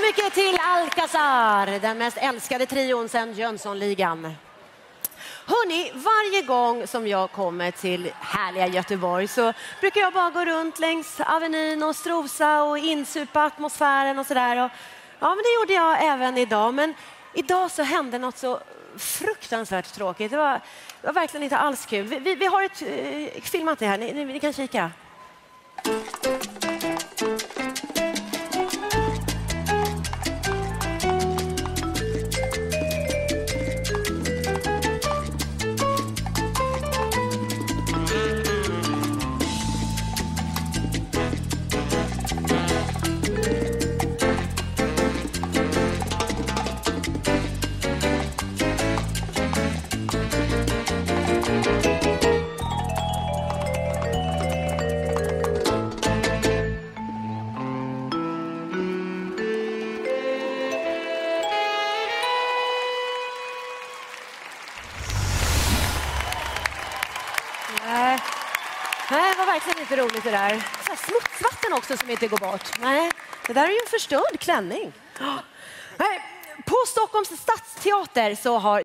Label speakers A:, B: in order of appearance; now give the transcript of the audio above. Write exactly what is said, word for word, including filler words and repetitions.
A: mycket till Alcazar, den mest älskade trion sedan Jönssonligan. Hörrni, varje gång som jag kommer till härliga Göteborg så brukar jag bara gå runt längs Avenyn och strosa och insupa atmosfären och sådär. Ja, men det gjorde jag även idag. Men idag så hände något så fruktansvärt tråkigt. Det var, det var verkligen inte alls kul. Vi, vi, vi har ett eh, filmat det här, ni, ni, ni kan kika. Nej. Nej, det var verkligen inte roligt det där. Så här smutsvatten också som inte går bort. Nej, det där är ju en förstörd klänning. Nej, på Stockholms stadsteater så har